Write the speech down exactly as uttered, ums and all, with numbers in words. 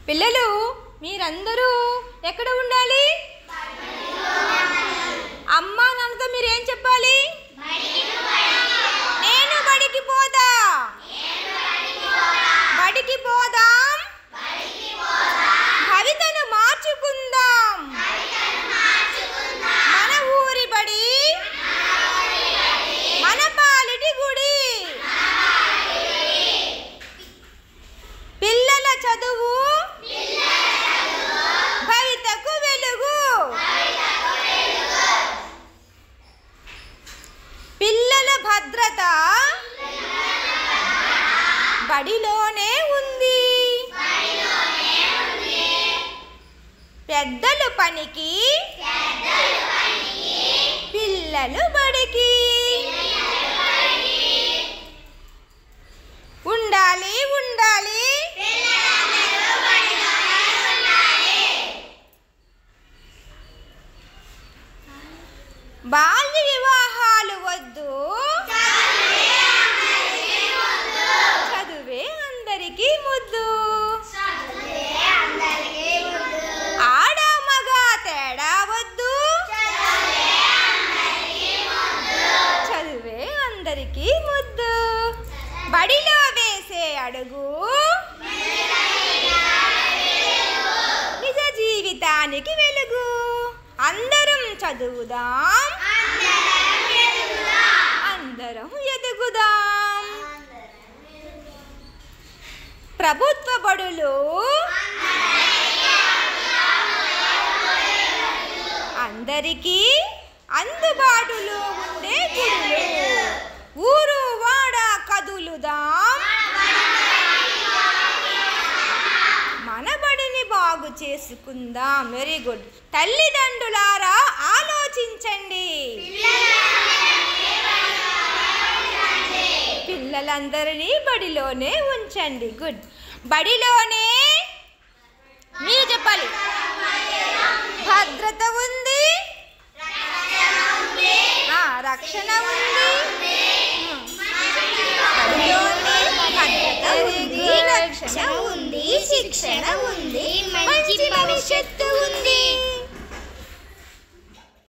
పిల్లలు మీరందరూ ఎక్కడ ఉండాలి? అమ్మా నాన్నతో మీరు ఏం చెప్పాలి? నేను బడికి పోదా, బడికి పోదాం, భవితను మార్చుకుందాం, మన ఊరి బడి మన పాలిటి గుడి. పిల్లల చదువు భవితకు వెలుగు, పిల్లల భద్రత బడిలోనే ఉంది, పెద్దలు పనికి పిల్లలు బడికి. ఉండాలి ఉండాలి బాల్య వివాహాలు వద్దు, చదువే అందరికీ ముద్దు. ఆడ మగ తేడా వద్దు, చదువే అందరికీ ముద్దు. బడిలో వేసే అడుగు నిజ జీవితానికి వెలుగు. అందరం చదువుదాం, అందరం ఎదుగుదాం. ప్రభుత్వ బడులు అందరికీ అందుబాటులో ఉండే గుడులు. ఊరు వాడ కదులుదాం, మన బడిని బాగు చేసుకుందాం. Very good. తల్లిదండ్రులారా ఆలోచించండి, పిల్లలందరినీ బడిలోనే ఉంచండి. గుడ్. బడిలోనే మీరు చెప్పాలి. భద్రత ఉంది, రక్షణ ఉంది, బడిలోనే భద్రత ఉంది, రక్షణ ఉంది, శిక్షణ ఉంది, మంచి భవిష్యత్తు ఉంది.